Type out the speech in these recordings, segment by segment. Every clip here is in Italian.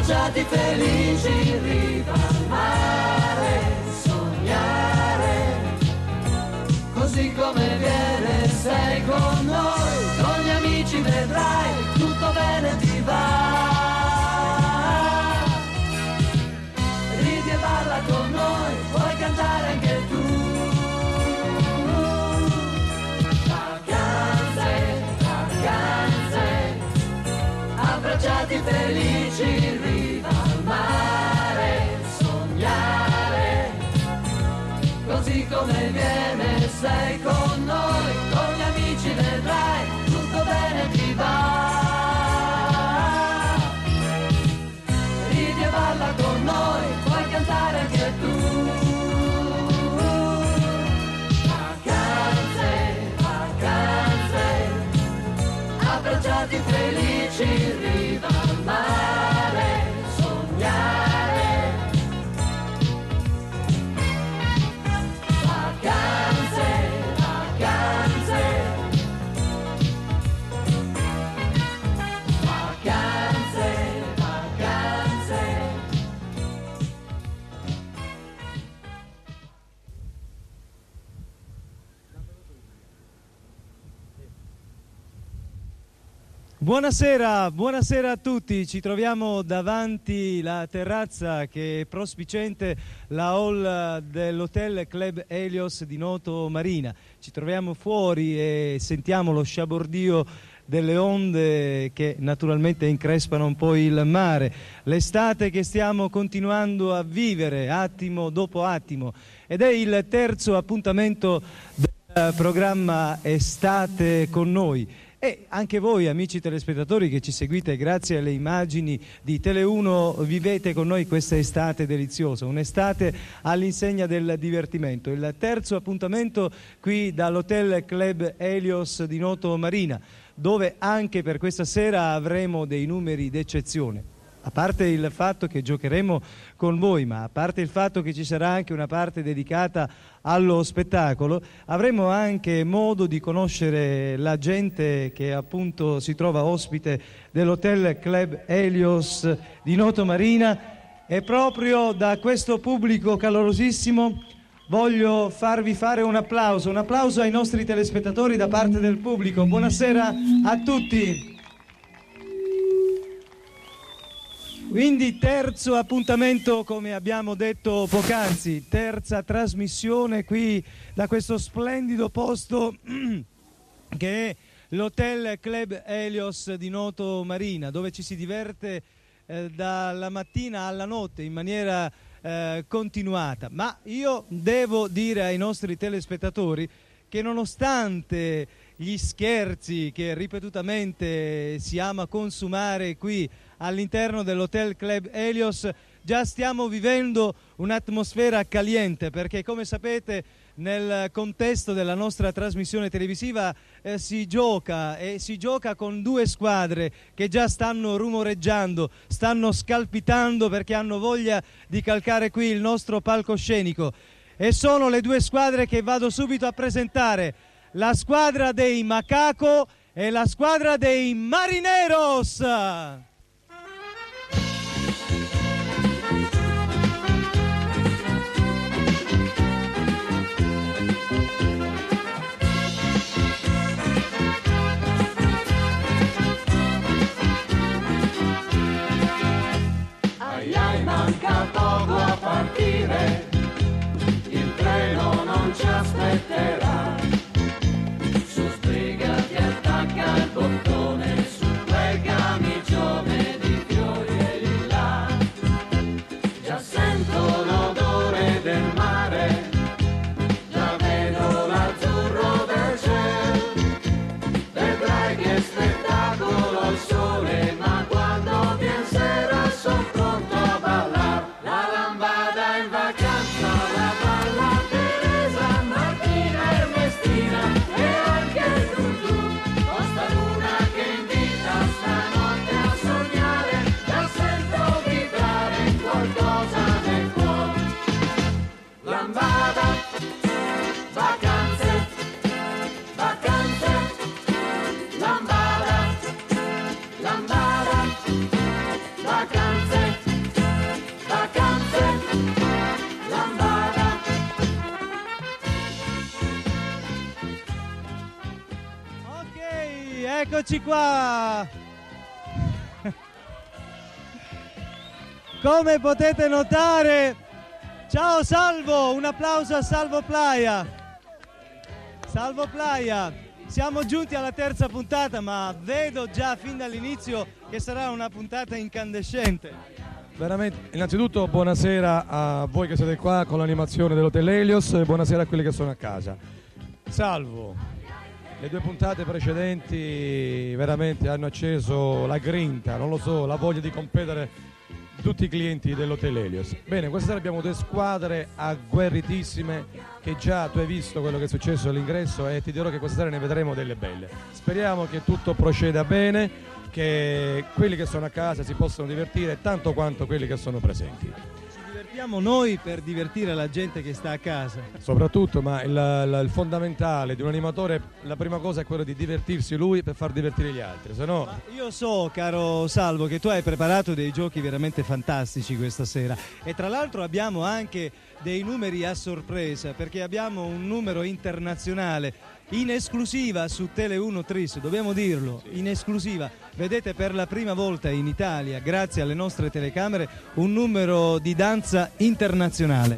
abbracciati felici in riva al mare, sognare, così come viene sei con noi, con gli amici vedrai, tutto bene ti va. Ridi e balla con noi, puoi cantare anche tu. Vacanze, vacanze, abbracciati felici in riva al mare, sognare, così come viene sei con noi, con gli amici vedrai, tutto bene ti va. Ridi e balla con noi, puoi cantare anche tu. Vacanze, vacanze, abbracciati felici in riva al mare, sognare. Vacanze, vacanze, vacanze, vacanze. Buonasera, buonasera a tutti. Ci troviamo davanti la terrazza che è prospiciente la hall dell'Hotel Club Helios di Noto Marina. Ci troviamo fuori e sentiamo lo sciabordio delle onde che naturalmente increspano un po' il mare. L'estate che stiamo continuando a vivere attimo dopo attimo ed è il terzo appuntamento del programma Estate con noi. E anche voi amici telespettatori che ci seguite grazie alle immagini di Tele1 vivete con noi questa estate deliziosa, un'estate all'insegna del divertimento. Il terzo appuntamento qui dall'Hotel Club Helios di Noto Marina, dove anche per questa sera avremo dei numeri d'eccezione. A parte il fatto che giocheremo con voi, ma a parte il fatto che ci sarà anche una parte dedicata allo spettacolo, avremo anche modo di conoscere la gente che appunto si trova ospite dell'Hotel Club Helios di Noto Marina, e proprio da questo pubblico calorosissimo voglio farvi fare un applauso ai nostri telespettatori da parte del pubblico. Buonasera a tutti. Quindi terzo appuntamento, come abbiamo detto poc'anzi, terza trasmissione qui da questo splendido posto che è l'Hotel Club Helios di Noto Marina, dove ci si diverte dalla mattina alla notte in maniera continuata. Ma io devo dire ai nostri telespettatori che nonostante gli scherzi che ripetutamente si ama consumare qui all'interno dell'Hotel Club Helios, già stiamo vivendo un'atmosfera caliente, perché come sapete nel contesto della nostra trasmissione televisiva si gioca con due squadre che già stanno rumoreggiando, stanno scalpitando perché hanno voglia di calcare qui il nostro palcoscenico, e sono le due squadre che vado subito a presentare: la squadra dei Macaco e la squadra dei Marineros. Ai ai, manca poco a partire, il treno non ci aspetterà. Su, sbrigati, attacca il bottone, su quel camicione. Eccoci qua! Come potete notare, ciao Salvo, un applauso a Salvo Playa. Salvo Playa, siamo giunti alla terza puntata, ma vedo già fin dall'inizio che sarà una puntata incandescente. Veramente, innanzitutto buonasera a voi che siete qua con l'animazione dell'Hotel Helios e buonasera a quelli che sono a casa. Salvo, le 2 puntate precedenti veramente hanno acceso la grinta, non lo so, la voglia di competere tutti i clienti dell'Hotel Helios. Bene, questa sera abbiamo 2 squadre agguerritissime che già tu hai visto quello che è successo all'ingresso e ti dirò che questa sera ne vedremo delle belle. Speriamo che tutto proceda bene, che quelli che sono a casa si possano divertire tanto quanto quelli che sono presenti. Ci divertiamo noi per divertire la gente che sta a casa. Soprattutto, ma il fondamentale di un animatore, la prima cosa è quello di divertirsi lui per far divertire gli altri, se no... Io so, caro Salvo, che tu hai preparato dei giochi veramente fantastici questa sera e tra l'altro abbiamo anche dei numeri a sorpresa, perché abbiamo un numero internazionale in esclusiva su Tele1 Tris, dobbiamo dirlo, in esclusiva. Vedete per la prima volta in Italia, grazie alle nostre telecamere, un numero di danza internazionale.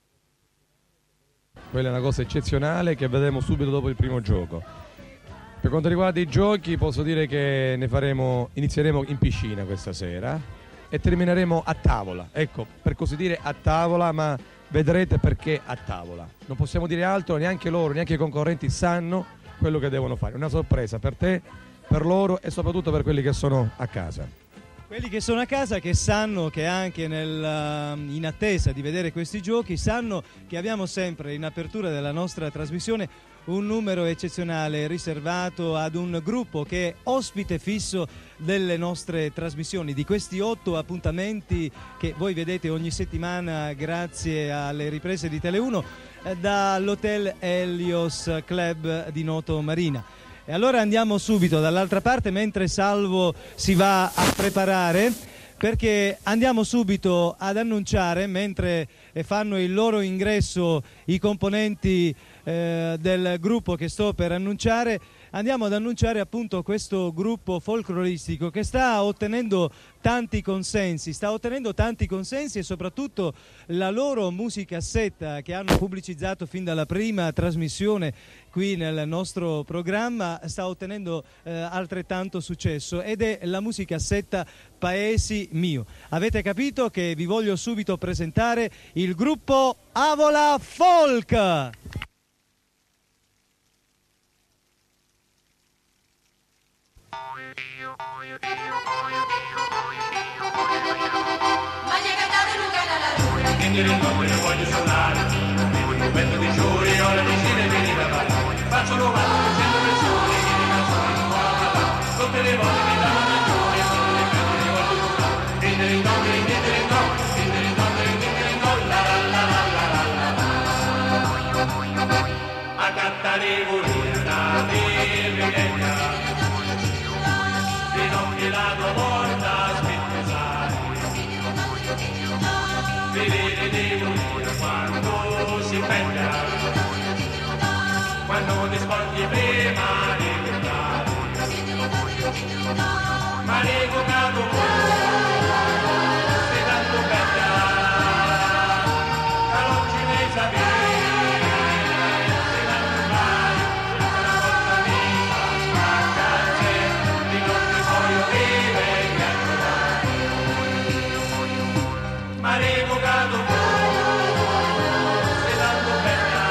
Quella è una cosa eccezionale che vedremo subito dopo il primo gioco. Per quanto riguarda i giochi posso dire che inizieremo in piscina questa sera e termineremo a tavola, ecco, per così dire a tavola, ma vedrete perché a tavola. Non possiamo dire altro, neanche loro, neanche i concorrenti sanno quello che devono fare. Una sorpresa per te, per loro e soprattutto per quelli che sono a casa. Quelli che sono a casa, che sanno che anche in attesa di vedere questi giochi, sanno che abbiamo sempre in apertura della nostra trasmissione un numero eccezionale riservato ad un gruppo che è ospite fisso delle nostre trasmissioni, di questi 8 appuntamenti che voi vedete ogni settimana grazie alle riprese di Tele1 dall'Hotel Helios Club di Noto Marina. E allora andiamo subito dall'altra parte mentre Salvo si va a preparare, perché andiamo subito ad annunciare, mentre fanno il loro ingresso i componenti del gruppo che sto per annunciare, andiamo ad annunciare appunto questo gruppo folcloristico che sta ottenendo tanti consensi e soprattutto la loro musicassetta che hanno pubblicizzato fin dalla prima trasmissione qui nel nostro programma sta ottenendo altrettanto successo, ed è la musicassetta Paesi Mio. Avete capito che vi voglio subito presentare il gruppo Avola Folk. Quindi rincontro io voglio suonare, vivo il momento di gioia, ora vicine vieni da me, faccio 90, 100 persone, vieni da solo in qua, tutte le volte mi danno la gioia, tutte le cose che voglio suonare, quindi rincontro, la la la la la la, a cantare volina, vivienda, di non che la tua porta spintusare. Vedere devo dire quando si penna, quando ti sporchi prima di guardare, ma l'evocato sei tanto bella, che non ci ne sapere, sei tanto male, una volta mia, a casa, di notte voglio vivere e ancora. Ma l'evocato sei tanto bella,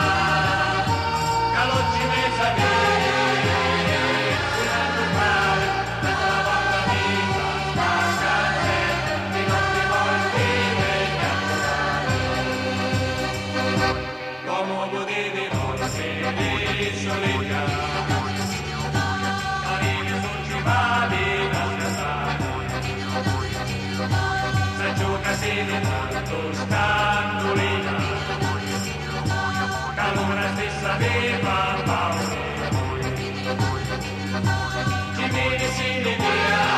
che non ci ne sapere, sei tanto male, una volta mia, a casa, di notte voglio vivere e ancora. Come potete non vedere solita, arrivi sul cimali da piantare, se gioca siete tanto scandolina, che l'una stessa aveva paura, ci vede si ne via.